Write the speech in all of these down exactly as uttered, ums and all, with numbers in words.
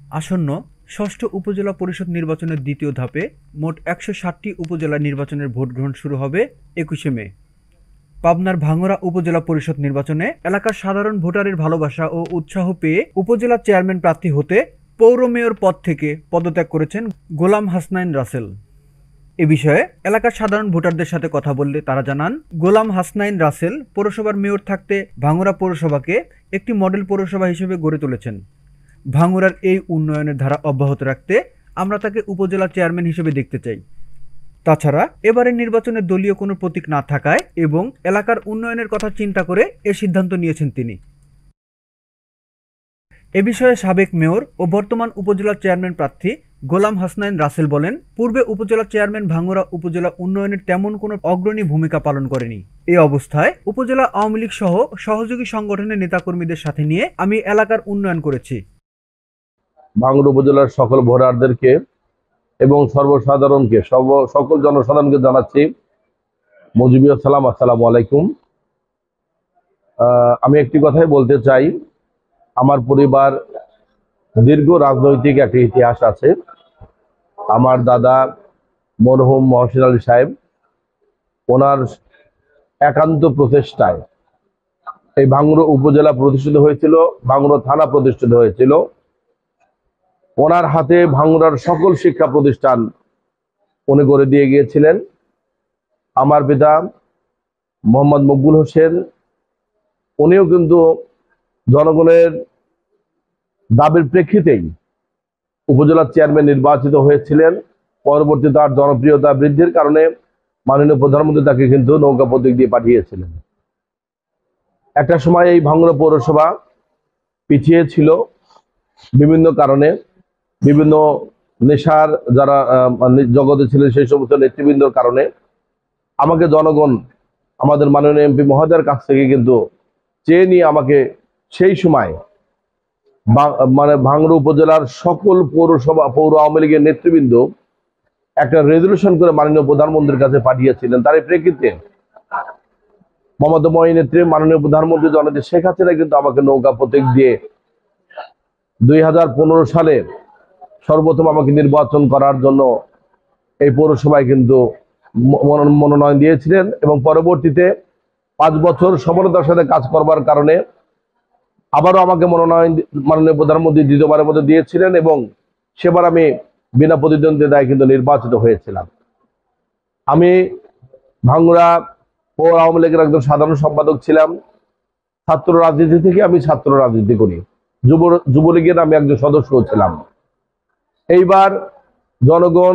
আসন্ন ষষ্ঠ উপজেলা পরিষদ নির্বাচনের দ্বিতীয় ধাপে মোট একশো ষাটটি উপজেলা নির্বাচনের ভোট গ্রহণ শুরু হবে একুশে মে। পাবনার ভাঙ্গুড়া উপজেলা পরিষদ নির্বাচনে এলাকার সাধারণ ভোটারের ভালোবাসা ও উৎসাহ পেয়ে উপজেলা চেয়ারম্যান প্রার্থী হতে পৌর মেয়র পদ থেকে পদত্যাগ করেছেন গোলাম হাসনাইন রাসেল। এ বিষয়ে এলাকার সাধারণ ভোটারদের সাথে কথা বললে তারা জানান, গোলাম হাসনাইন রাসেল পৌরসভার মেয়র থাকতে ভাঙ্গুড়া পৌরসভাকে একটি মডেল পৌরসভা হিসেবে গড়ে তুলেছেন। ভাঙ্গুড়ার এই উন্নয়নের ধারা অব্যাহত রাখতে আমরা তাকে উপজেলা চেয়ারম্যান হিসেবে দেখতে চাই। তাছাড়া এবারের নির্বাচনে দলীয় কোনো প্রতীক না থাকায় এবং এলাকার উন্নয়নের কথা চিন্তা করে এ সিদ্ধান্ত নিয়েছেন তিনি। এ বিষয়ে সাবেক মেয়র ও বর্তমান উপজেলা চেয়ারম্যান প্রার্থী গোলাম হাসনাইন রাসেল বলেন, পূর্বে উপজেলা চেয়ারম্যান ভাঙ্গুড়া উপজেলা উন্নয়নের তেমন কোনো অগ্রণী ভূমিকা পালন করেনি। এই অবস্থায় উপজেলা আওয়ামী লীগ সহ সহযোগী সংগঠনের নেতাকর্মীদের সাথে নিয়ে আমি এলাকার উন্নয়ন করেছি। ভাঙ্গুড়া উপজেলার সকল ভোটারদেরকে এবং সর্বসাধারণকে সকল জনসাধারণকে জানাচ্ছি মুজিবুর সালাম, আসসালামু আলাইকুম। আমি একটি কথাই বলতে চাই, আমার পরিবার দীর্ঘ রাজনৈতিক একটি ইতিহাস আছে। আমার দাদা মরহুম মহসিন আলী সাহেব, ওনার একান্ত প্রচেষ্টায় এই ভাঙ্গুড়া উপজেলা প্রতিষ্ঠিত হয়েছিল, ভাঙ্গুড়া থানা প্রতিষ্ঠিত হয়েছিল। ওনার হাতে ভাঙ্গুড়ার সকল শিক্ষা প্রতিষ্ঠান উনি করে দিয়ে গিয়েছিলেন। আমার পিতা মোহাম্মদ মকবুল হোসেন, উনিও কিন্তু জনগণের দাবির প্রেক্ষিতেই উপজেলা চেয়ারম্যান নির্বাচিত হয়েছিলেন। পরবর্তীতে তার জনপ্রিয়তা বৃদ্ধির কারণে মাননীয় প্রধানমন্ত্রী তাকে কিন্তু নৌকা প্রতীক দিয়ে পাঠিয়েছিলেন। একটা সময় এই ভাঙ্গুড়া পৌরসভা পিছিয়ে ছিল বিভিন্ন কারণে, বিভিন্ন নেশার যারা জগতে ছিলেন সেই সমস্ত নেতৃবৃন্দর কারণে। আমাকে জনগণ আমাদের মাননীয় এমপি মহোদয়ের কাছ থেকে কিন্তু চেয়ে নিয়ে আমাকে সেই সময় মানে ভাঙ্গুড়া উপজেলার সকল পৌরসভা পৌর আওয়ামী লীগের নেতৃবৃন্দ একটা রেজলিউশন করে মাননীয় প্রধানমন্ত্রীর কাছে পাঠিয়েছিলেন। তার প্রেক্ষিতে মমতাময়ী নেত্রী মাননীয় প্রধানমন্ত্রী জননেত্রী শেখ হাসিনা কিন্তু আমাকে নৌকা প্রতীক দিয়ে দুই হাজার পনেরো সালে সর্বপ্রথম আমাকে নির্বাচন করার জন্য এই পৌরসভায় কিন্তু মনোনয়ন দিয়েছিলেন এবং পরবর্তীতে পাঁচ বছর সফলতার সাথে কাজ করবার কারণে আবারও আমাকে মনোনয়ন মাননীয় প্রধানমন্ত্রী দ্বিতীয়বারের মধ্যে দিয়েছিলেন এবং সেবার আমি বিনা প্রতিদ্বন্দ্বিতায় কিন্তু নির্বাচিত হয়েছিলাম। আমি ভাঙ্গুড়া পৌর আওয়ামী লীগের একজন সাধারণ সম্পাদক ছিলাম। ছাত্র রাজনীতি থেকে আমি ছাত্র রাজনীতি করি, যুব যুবলীগের আমি একজন সদস্য ছিলাম। এইবার জনগণ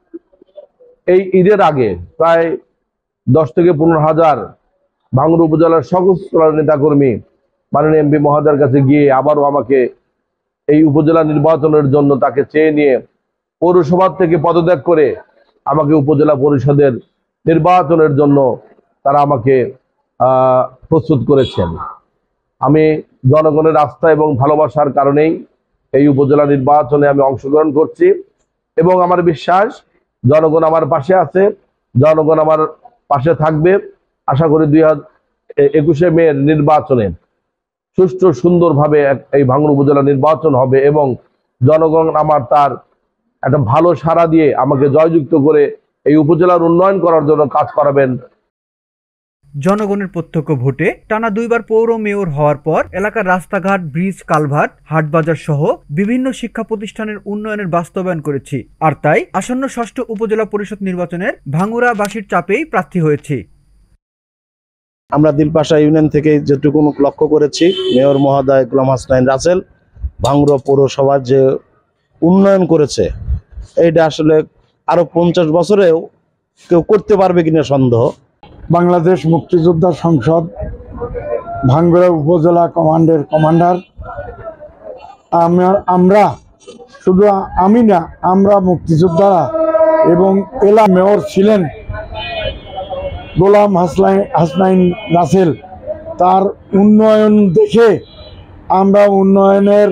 এই ঈদের আগে প্রায় দশ থেকে পনেরো হাজার ভাঙ্গুড়া উপজেলার সকল নেতাকর্মী মাননীয় এমপি মহোদয়ের কাছে গিয়ে আবারও আমাকে এই উপজেলা নির্বাচনের জন্য তাকে চেয়ে নিয়ে পৌরসভা থেকে পদত্যাগ করে আমাকে উপজেলা পরিষদের নির্বাচনের জন্য তারা আমাকে আহ প্রস্তুত করেছেন। আমি জনগণের আস্থা এবং ভালোবাসার কারণেই এই উপজেলা নির্বাচনে আমি অংশগ্রহণ করছি এবং আমার বিশ্বাস জনগণ আমার পাশে আছে, জনগণ আমার পাশে থাকবে। আশা করি দুই হাজার একুশে মে নির্বাচনে সুষ্ঠু সুন্দরভাবে এই ভাঙ্গুড়া উপজেলা নির্বাচন হবে এবং জনগণ আমার তার একটা ভালো সাড়া দিয়ে আমাকে জয়যুক্ত করে এই উপজেলার উন্নয়ন করার জন্য কাজ করাবেন। জনগণের প্রত্যক্ষ ভোটে টানা দুইবার পৌর মেয়র হওয়ার পর এলাকার রাস্তাঘাট, ব্রিজ, কালভার্ট, হাটবাজার সহ বিভিন্ন শিক্ষা প্রতিষ্ঠানের উন্নয়নের বাস্তবায়ন করেছি। আর তাই আসন্ন ষষ্ঠ উপজেলা পরিষদ নির্বাচনের ভাঙ্গুড়াবাসীর চাপেই প্রার্থী হয়েছি। আমরা দিলপাশা ইউনিয়ন থেকে যেটুকু লক্ষ্য করেছি, মেয়র মহোদয় গোলাম হাসনাইন রাসেল ভাঙ্গুড়া পৌরসভার যে উন্নয়ন করেছে, এইটা আসলে আরো পঞ্চাশ বছরেও কেউ করতে পারবে কিনা সন্দেহ। বাংলাদেশ মুক্তিযোদ্ধা সংসদ ভাঙ্গুড়া উপজেলা কমান্ডের কমান্ডার আমরা শুধু আমি না, আমরা মুক্তিযোদ্ধারা এবং এলা মেয়র ছিলেন গোলাম হাসনাইন হাসনাইন রাসেল, তার উন্নয়ন দেখে আমরা উন্নয়নের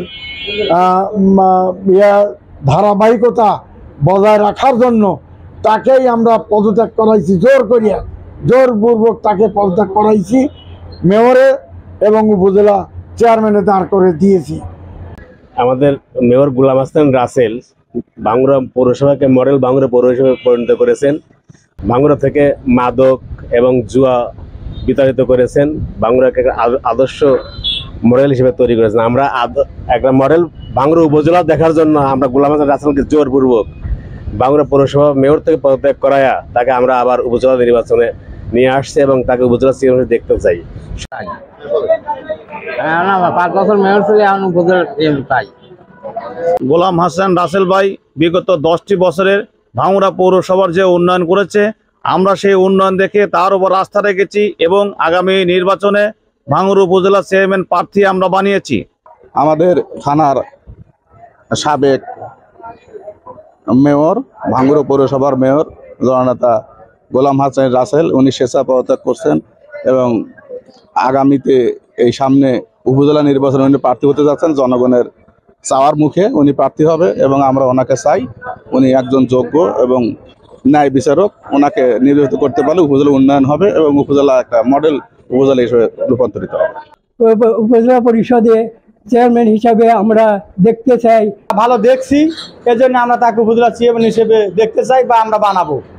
ধারাবাহিকতা বজায় রাখার জন্য তাকেই আমরা পদত্যাগ করাইছি, জোর করিয়া জোরপূর্বক তাকে পদত্যাগ করাইছি, মেয়রে এবং উপজেলা চেয়ারম্যানে দাঁড় করে দিয়েছি। আমাদের মেয়র গোলাম হাসান রাসেল ভাঙ্গুড়া পৌরসভাকে মডেল ভাঙ্গুড়া পৌরসভায় পরিণত করেছেন। ভাঙ্গুড়া থেকে মাদক এবং জুয়া বিতাড়িত করেছেন, ভাঙ্গুড়াকে একটা আদ- আদর্শ মডেল হিসেবে তৈরি করেছেন। আমরা আদ- একটা মডেল ভাঙ্গুড়া উপজেলা দেখার জন্য আমরা গোলাম হাসান রাসেলকে জোরপূর্বক ভাঙ্গুড়া পৌরসভা মেয়র থেকে পদত্যাগ করায়া তাকে আমরা আবার উপজেলা নির্বাচনে নিয়ে আসছি এবং তাকে উপজেলা চেয়ারম্যান দেখতে চাই। পাঁচ বছর মেয়র ছিল, এখন উপজেলা চেয়ারম্যান চাই। গোলাম হাসান রাসেল ভাই বিগত দশটি বছরের ভাঙ্গুড়া পৌরসভার যে উন্নয়ন করেছে, আমরা সেই উন্নয়ন দেখে তার উপর আস্থা রেখেছি এবং আগামী নির্বাচনে ভাঙ্গুড়া উপজেলা চেয়ারম্যান প্রার্থী আমরা বানিয়েছি। আমাদের থানার সাবেক মেয়র, ভাঙ্গুড়া পৌরসভার মেয়র জননেতা গোলাম হাসান রাসেল, উনি স্বেচ্ছা পদত্যাগ করছেন এবং আগামীতে এই সামনে উপজেলা নির্বাচনে উনি প্রার্থী হতে যাচ্ছেন। জনগণের চাওয়ার মুখে উনি প্রার্থী হবে এবং আমরা ওনাকে চাই। উনি একজন যোগ্য এবং ন্যায় বিচারক, ওনাকে নির্বাচিত করতে পারলে উপজেলা উন্নয়ন হবে এবং উপজেলা একটা মডেল উপজেলা হিসেবে রূপান্তরিত হবে। উপজেলা পরিষদে চেয়ারম্যান হিসাবে আমরা দেখতে চাই। ভালো দেখছি, এজন্য আমরা তাকে উপজেলা চেয়ারম্যান হিসেবে দেখতে চাই বা আমরা বানাবো।